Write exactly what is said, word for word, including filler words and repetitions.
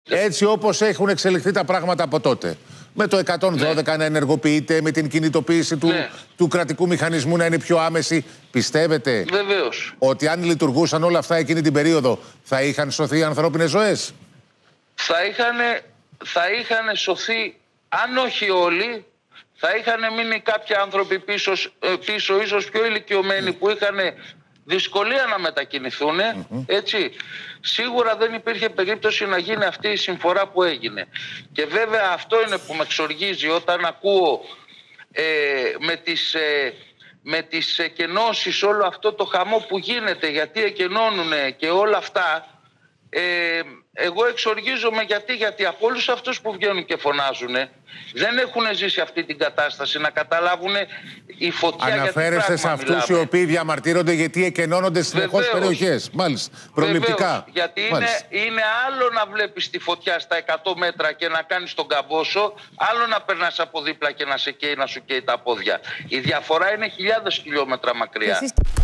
Έτσι όπως έχουν εξελιχθεί τα πράγματα από τότε. Με το εκατόν δώδεκα ναι. να ενεργοποιείται, με την κινητοποίηση του, ναι. του κρατικού μηχανισμού να είναι πιο άμεση. Πιστεύετε Βεβαίως. ότι αν λειτουργούσαν όλα αυτά εκείνη την περίοδο θα είχαν σωθεί ανθρώπινες ζωές? Θα είχαν, θα είχαν σωθεί, αν όχι όλοι, θα είχαν μείνει κάποιοι άνθρωποι πίσω, πίσω ίσως πιο ηλικιωμένοι που είχαν δυσκολία να μετακινηθούν, mm-hmm. έτσι. Σίγουρα δεν υπήρχε περίπτωση να γίνει αυτή η συμφορά που έγινε. Και βέβαια αυτό είναι που με εξοργίζει όταν ακούω ε, με τις, ε, με τις εκενώσεις όλο αυτό το χαμό που γίνεται, γιατί εκενώνουν και όλα αυτά. Ε, εγώ εξοργίζομαι γιατί, γιατί από όλους αυτούς που βγαίνουν και φωνάζουν δεν έχουν ζήσει αυτή την κατάσταση να καταλάβουν η φωτιά. Αναφέρεστε σε αυτούς οι οποίοι διαμαρτύρονται γιατί εκενώνονται συνεχώς περιοχές. Μάλιστα. Προληπτικά. Βεβαίως, γιατί είναι, είναι άλλο να βλέπεις τη φωτιά στα εκατό μέτρα και να κάνεις τον καμπόσο, άλλο να περνάς από δίπλα και να σε καίει, να σου καίει τα πόδια. Η διαφορά είναι χιλιάδες χιλιόμετρα μακριά.